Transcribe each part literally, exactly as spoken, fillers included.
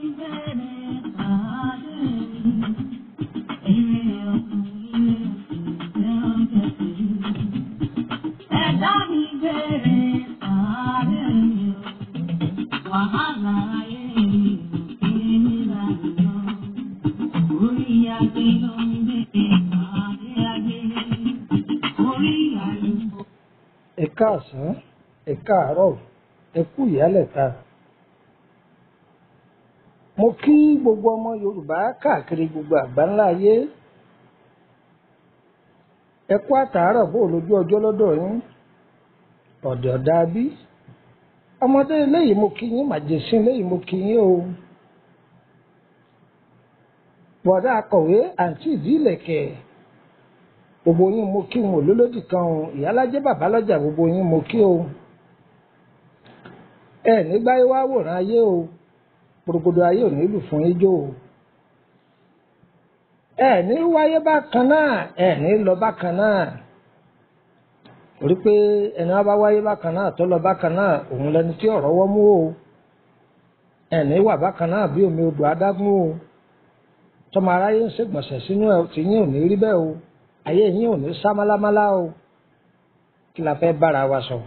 Ẹ káàsán, ẹ káàárọ̀, ẹ kú ìyálẹ̀ta. Mo kí gbogbo ọmọ Yorùbá káàkiri gbogbo àgbáńlá ayé. Ẹ kú àtàárọ̀ bó lójú ọjọ́ lọ́dọ̀ yín. Ọ̀dẹ̀ ọ̀dà bí. Ọmọdé eléyìí mo kí yín, màjèṣin eléyìí mo kí yín o. Bọ̀dá akọ̀wé àǹtí ìdí ìlẹ̀kẹ̀. Gbogbo yín mo kí wọn olólódì kan o, ìyálájẹ́ bàbá lọ́jà gbogbo yín mo kí o. Ẹ nígbà yín wá wòran ayé o, gbogbo ayé ò nílù fún ijó o. Ẹ ní wáyé bákan náà, ẹ ní lọ bákan náà. Torí pé ẹni wá bá wáyé bákan náà tó lọ bákan náà, òun lẹni tí ọ̀rọ̀ wọ́ mú o. Ẹ ní wà bákan náà bí omi odò adágún o. Tọ́mọ aráyé ń ṣègbọ̀nsẹ̀ sínú ẹ̀ tí yín ò ní rí bẹ́ẹ̀ o. Ayé yín ò ní sá málámálá o. Kí la fẹ́ bára wa sọ?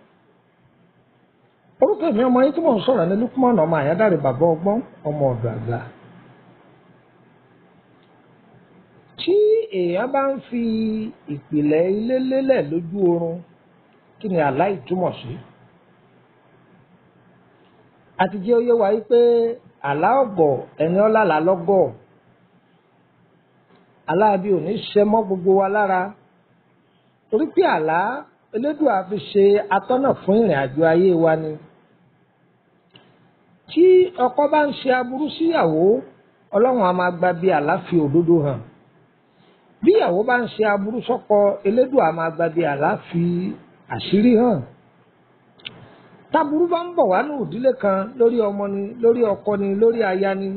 Orúkọ mi ọmọ yín tí mò ń sọ̀rọ̀ ní Lukman ọmọ Àyádáre bàbá ọgbọ́n ọmọ ọ̀dọ̀ àgbà. Tí èèyàn bá ń fi ìpìlẹ̀ ilé lélẹ̀ lójú oorun, kí ni àlá ìtumọ̀ sí? Àti jẹ́ ó yé wa wípé àlá ọ̀gọ̀ ẹni ọ̀làlá lọ́gọ̀. Aláàbí ò ní ṣe mọ́ gbogbo wa lára. Torí pé àlá Elédùà fi ṣe atọ́nà fún ìrìn àjò ayé wa ni. Tí ọkọ bá ń ṣe aburú síyàwó, Ọlọ́run á máa gba bí àlá fi òdodo hàn. Bí ìyàwó bá ń ṣe aburú sọ́kọ, Elédùà á máa gba bí àlá fi àṣírí hàn. Táburú bá ń bọ̀ wá ní ìdílé kan lórí ọmọ ni, lórí ọkọ ni, lórí aya ni,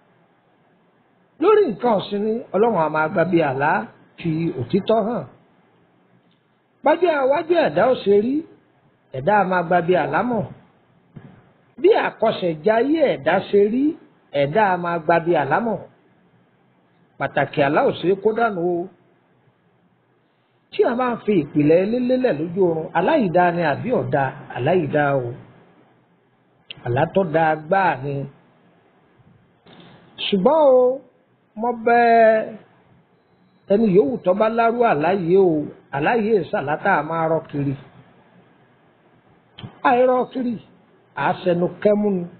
lórí nǹkan ọ̀sìn ni, Ọlọ́run á máa gba bí àlá fi òtítọ́ hàn. Bájẹ́ àwájú ẹ̀dá ò ṣe rí, ẹ̀dá á máa gba bí àlá mọ̀. Bí àkọsẹ̀jayé ẹ̀dá ṣe rí, ẹ̀dá á máa gba bí àlá mọ̀. Pàtàkì àlá ò ṣe é kó dànù o. Tí a máa ń fi ìpìlẹ̀ lélẹ̀ lójú oorun, aláìdá ni àbí ọ̀dà, aláìdá o. Àlá tó dáa gbáà ni. Ṣùgbọ́n o, mo bẹ ẹni yòówù tó bá lárú àláyé o, àláyé ìsàlátà máa rọ kiri. Àìrọ kiri, àṣẹnu kẹ́mú ni.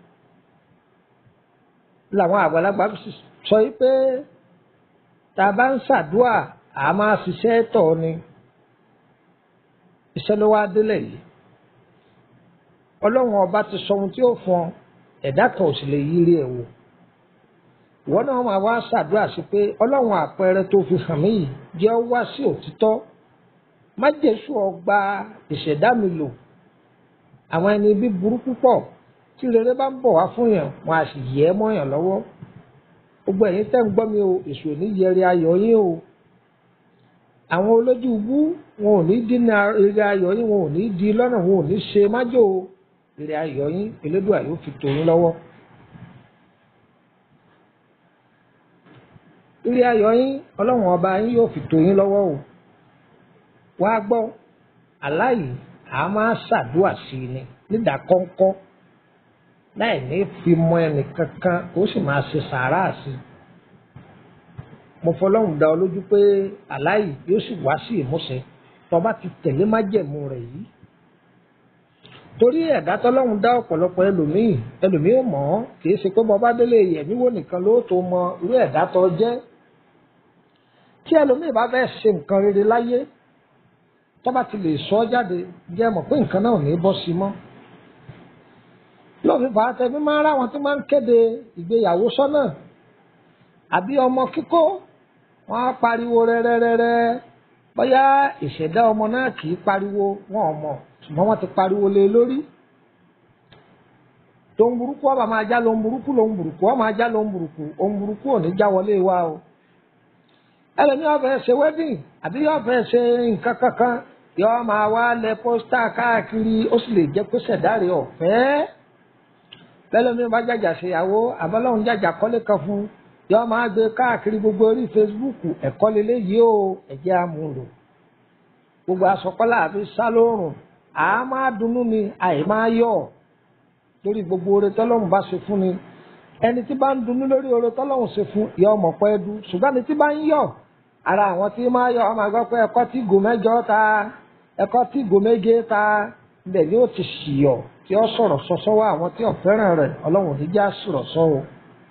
Làwọn àgbàlagbà sọ pé tá a bá ń ṣàdúà, a máa ṣiṣẹ́ tọ̀ ni. Iṣẹ́ ló wá délẹ̀ yìí. Ọlọ́run ọba ti sọ ohun tí ó fún ọ, ẹ̀dá kan ò sì lè yírí ẹ̀ wò. Ìwọ náà máa wá ṣàdúrà sí pé Ọlọ́run àpẹẹrẹ tó fi hàn mí yìí jẹ́ ó wá sí òtítọ́. Má jésù ọgbà ìṣẹ̀dá mi lò. Àwọn ẹni bí burú púpọ̀ tí rere bá ń bọ̀ wá fún yàn, wọn á sì yẹ ẹ́ mọ́yàn lọ́wọ́. Gbogbo ẹ̀yin tẹ́ ń gbọ́ mi o, èṣù ò ní yẹri ayọ̀ yín o. Àwọn olójú ibú wọn ò ní dínà ire ayọ̀ yín, wọn ò ní di lọ́nà, wọn ò ní ṣe májò ire ayọ̀ yín, Elédùà yóò fi tò yín lọ́wọ́. Ire ayọ̀ yín, Ọlọ́run ọba yín yóò fi tò yín lọ́wọ́ o. Wá gbọ́, aláyìí a máa ṣàdúà sí ni nídàkọ́ńkọ́ láì ní fi mọ ẹnì kankan, ó sì máa ṣe sàárà sí. Mo fọlọ́run dá ọ lójú pé aláyìí yóò sì wá sí ìmúṣẹ tó bá ti tẹ̀lé májẹ̀mú rẹ̀ yìí. Torí ẹ̀dá tọ́lọ́run dá ọ̀pọ̀lọpọ̀ ẹlòmíì, ẹlòmíì ò mọ̀ ọ́, kì í ṣe pé bọ́bá délé yẹ̀mí wò nìkan ló tó mọ irú ẹ̀dá tó jẹ́. Tí ẹlòmíì bá fẹ́ ṣe nǹkan rere láyé, tó bá ti lè sọ ọ́ jáde, jẹ́ mọ̀ pé nǹkan náà ò ní bọ́ sí mọ́. Lóòfin fàá tẹ̀mí máa ń ráwọn tó máa ń kéde ìgbéyàwó sọ́nà àbí ọmọ kíkó, wọ́n á pariwo rẹ́rẹ́rẹ́rẹ́. Bóyá ìṣẹ̀dá ọmọ náà kì í pariwo, wọn ò mọ̀, ṣùgbọ́n wọ́n ti pariwo lé lórí. Tòun burúkú ọba máa já lóun burúkú, lóun burúkú ọba máa já lóun burúkú, òun burúkú ò ní já wọlé wa o. Ẹlẹ́ni yóò fẹ́ ṣe wedding àbí yóò fẹ́ ṣe nǹkan kankan, yóò máa wá lẹ pósítà káàkiri, ó sì lè jẹ́ pé ṣẹ̀dá rẹ̀ ọ̀fẹ́. lẹ́lẹ́ mi bá jàjà ṣèyàwó àbọ́lọ́hún jàjà kọ́lé kan fún yọ máa gbé káàkiri gbogbo orí Facebook ẹ̀kọ́ lélẹ́ yìí ó ẹ̀jẹ̀ amúlò gbogbo asọ̀kọ́lá àfi sá lóòrùn àá máa dunnú ni àì máa yọ̀ lórí gbogbo oore tọ́lọ́hún bá ṣe fún ni ẹni tí bá ń dunnú lórí oore tọ́lọ́hún ṣe fún yọ ọmọ pẹ́ du ṣùgbọ́n ẹni tí bá ń yọ̀ ara àwọn tí máa yọ̀ ọmọ àgbọ̀ pé ẹ̀kọ́ tí gò mẹ́jọ ta ẹ̀kọ́ tí gò méje ta ibẹ̀ ni ó ti ṣìyọ̀ tí ó sọ̀rọ̀ sọ́sọ́ wá àwọn tí ó fẹ́ràn rẹ̀ ọlọ́run ní já sọ̀rọ̀ sọ́ o.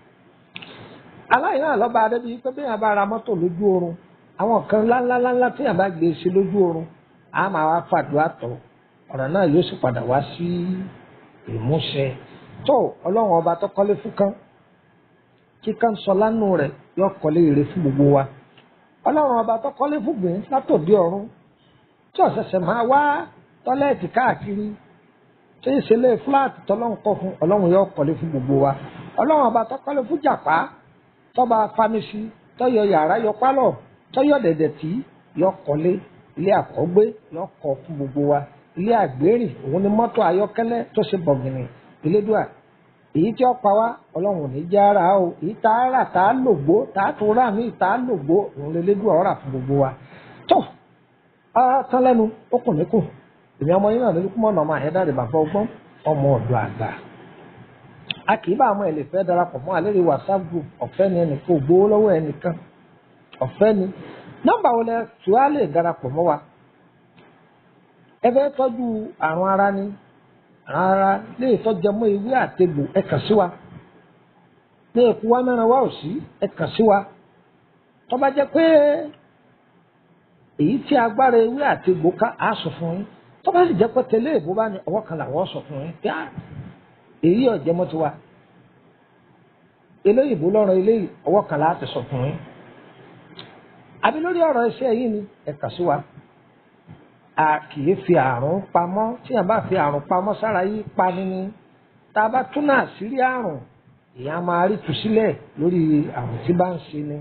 aláìní àlọ́ba adébí pé bí yàrá bá ra mọ́tò lójú oorun àwọn kan ńláńláńlá tí yàrá bá gbé ṣe lójú oorun á máa wá fàdúrà tọ̀ ọ̀rọ̀ náà yóò sì padà wá sí ìmúṣẹ. tó ọlọ́run ọba tó kọ́lé fún kan kíkan sọ lánàá rẹ̀ yóò kọ́lé ire fún gbogbo wa. ọlọ́run ọba tó kọ́lé fún gbìn látòdì ọ̀run tí ọ̀sẹ̀sẹ̀ máa wá tọ́lẹ́ẹ̀tì káàkiri tí ìṣẹ̀lẹ̀ fúláàtì tọ́lọ́run kọ́ fún ọlọ́run yóò kọ́lé fún gbogbo wa. ọlọ́run ọba tó kọ́lé fún jàpá tọ́ba famisi tọ́yọ yàrá yọ pálọ̀ tọ́yọ dẹ̀dẹ̀ tí yọ kọ́lé ilé àkọ́gbé yọ kọ́ fún gbogbo wa. ilé àgbérì òun ni mọ́tò ayọ́kẹ́lẹ́ tó ṣe bọ̀gìnì ìlédùà èyí tí ó pa wá ọlọ́run ní já ara o èyí tá a rà tá a lògbó tá a tó rà mí tá a lògbó òun lè lédùà ọ̀rà fún gbogbo wa. tó a tán lẹ́nu ó kùn níkùn èmi ọmọ yín náà lórí kúmọ̀ ọ̀nà ọmọ àyẹ́dá rẹ̀ bàbá ọgbọ́n ọmọ ọ̀dọ̀ àgbà. a kì í bá àwọn ẹ̀lẹ́ fẹ́ darapọ̀ mọ́ àlérí WhatsApp group ọ̀fẹ́ ni ẹnìkan ò gbowó lọ́wọ́ ẹnìkan ọ̀fẹ́ ni nọ́mbà wo lẹ tí wàá lè darapọ̀ mọ́ wa. ẹ fẹ́ tọ́jú àrùn ara ni àrùn ara lè tọ́jú mọ́ ewé àtegbò ẹ kàn sí wa. ní èkó wa mẹ́rin wá ò sí ẹ kàn sí wa. tó bá jẹ́ pé èyí tí agbára ewé àtegbò ká á sọ fún yín tó bá sì jẹ́ pé tẹ́lẹ̀ èbó bá ní ọwọ́ kan làwọn sọ fún yín pé èyí ọ̀jẹ̀ mọ́ ti wá eléyìí bó lọ́rọ̀ eléyìí ọwọ́ kan láti sọ fún yín àbí lórí ọ̀rọ̀ iṣẹ́ yìí ni ẹ kà sí wa. a kì í fi àrùn pamọ́ tí a bá fi àrùn pamọ́ sára yìí pani ni tá a bá tún náà sírí àrùn èèyàn máa rí tù sílẹ̀ lórí àrùn tí bá ń ṣe ni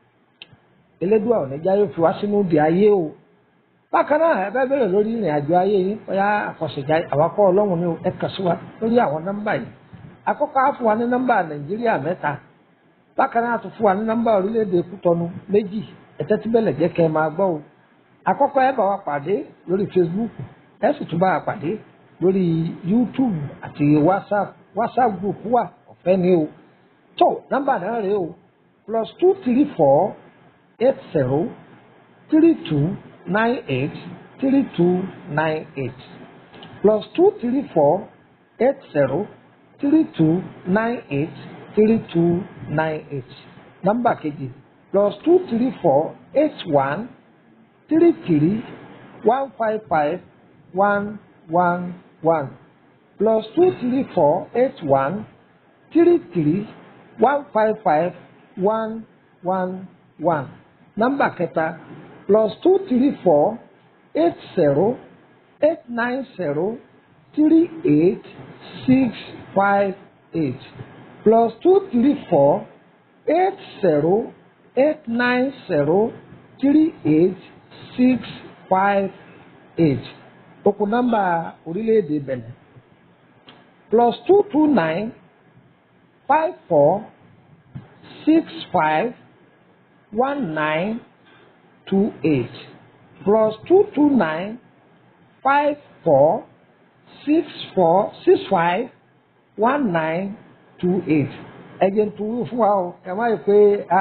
elédùà ọ̀nẹ́jà yóò fi wá sínú di ayé o. bákan náà ẹ bá bẹ̀rẹ̀ lórí ìrìn àjò ayé yìí bóyá àkọsẹ̀já àwakọ̀ ọlọ́run ni ẹ kàn sí wa lórí àwọn nọ́mbà yìí. àkọ́kọ́ á fún wa ní nọ́mbà nàìjíríà mẹ́ta bákan náà á tún fún wa ní nọ́mbà orílẹ̀-èdè kútọ́nù méjì ẹ̀tẹ́ tí bẹ́lẹ̀ jẹ́ kẹ́ ẹ máa gbọ́ o. àkọ́kọ́ ẹ bá wa pàdé lórí Facebook ẹ sì tún bá wa pàdé lórí YouTube àti WhatsApp WhatsApp group wà ọ̀fẹ́ ni o. tó nọ́mbà náà rèé o plus two three four eight zero three two nine eight three two nine eight plus two three four eight zero three two nine eight three two nine eight nọ́mbà kejì plus two three four eight one three three one five five one one one plus two three four eight one three three one five five one one one nọ́mbà kẹta plus two three four eight zero eight nine zero three eight six five eight plus two three four eight zero eight nine zero three eight six five eight okù nọ́mbà orílẹ̀-èdè Benin plus two two nine five four six five one nine two eight plus two two nine five four six four six five one nine two eight ẹjẹ ń tuwú fún wa o kẹ má yẹ pé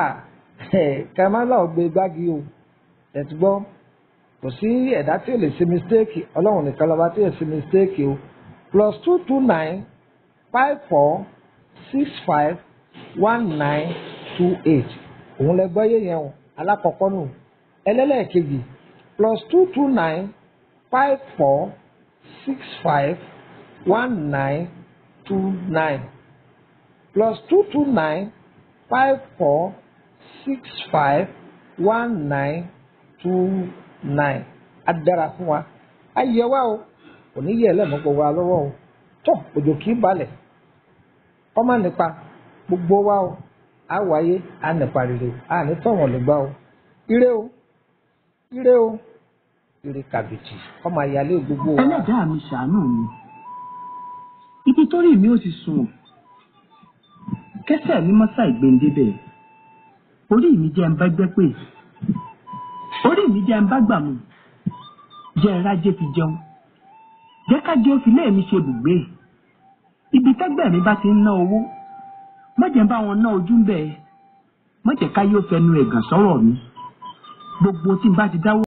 kẹ má lọ gbé gbági o ẹtù gbọ́ kò sí ẹ̀dá tí ò lè ṣe mistake ọlọ́run nìkan lọ́ba tí ò ṣe mistake o plus two two nine five four six five one nine two eight òun lẹ gbọ́ yé yẹn o alákọ̀ọ́kọ́ nù ẹlẹ́lẹ́ẹ̀kejì plus two two nine five four six five one nine two nine plus two two nine five four six five one nine two nine adara fún wa ayé wa o kò ní yẹ ẹlẹ́mọ̀gbọ̀ wa lọ́wọ́ o tó òjò kì í balẹ̀ ọmọ nípa gbogbo wa o a wáyé a nípa rere a ní tọ̀wọ̀n lè gbá o ire o ire o ire kàbìtì ọmọ àyálé gbogbo wa. ẹlẹ́dàá mi ṣàánú mi ibi tó rí mi ó ti sùn kẹsẹ̀ mi mọ́sá ìgbéǹdébẹ̀ orí mi jẹ́ ń bá gbẹ́ pé orí mi jẹ́ ń bá gbà mú jẹ́ ń rájé fi jẹun jẹ́ ká jẹ́ òfin lé mi ṣe bùgbé ibi tẹ́gbẹ́ mi bá ti ń ná owó mọ̀jẹ̀ ń bá wọn ná ojú ń bẹ̀ mọ̀jẹ̀ ká yóò fẹnu ẹ̀gàn sọ̀rọ̀ mi gbogbo tí n bá ti dáwọ́